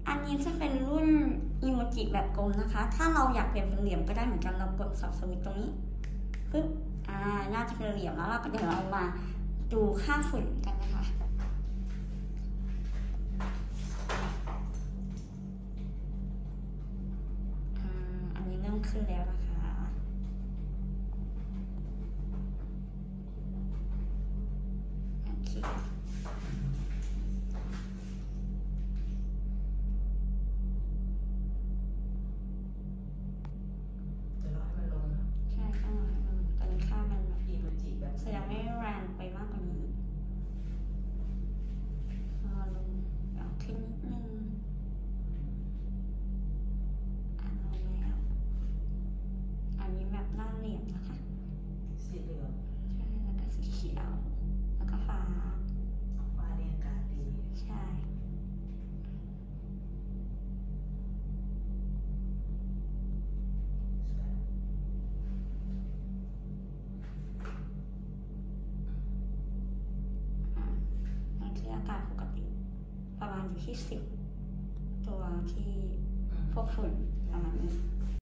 อันนี้จะเป็นรุ่นอีโมจิแบบกลมนะคะ ถ้าเราอยากเปลี่ยนเป็นเหลี่ยมก็ได้เหมือนกันเรากดสับสวิตช์ตรงนี้ปึ๊บน่าจะเป็นเหลี่ยมแล้วเราก็เดี๋ยวเรามาดูค่าฝุ่นกันนะคะอันนี้เริ่มขึ้นแล้วนะคะโอเคใช่ต้องรอให้มันตอนนี้ค่ามันอีโมจิแบบแสดงไม่แรงไปมากกว่านี้ลงเอาขึ้นนิดนึงลงแล้วอันนี้แบบหน้าเหลี่ยมนะคะสีเหลืองใช่แล้วก็สีเขียวแล้วก็ฟ้าเรียงกาดีใช่ที่อากาศปกติประมาณอยู่ที่10ตัวที่พวกฝุ่นประมาณนี้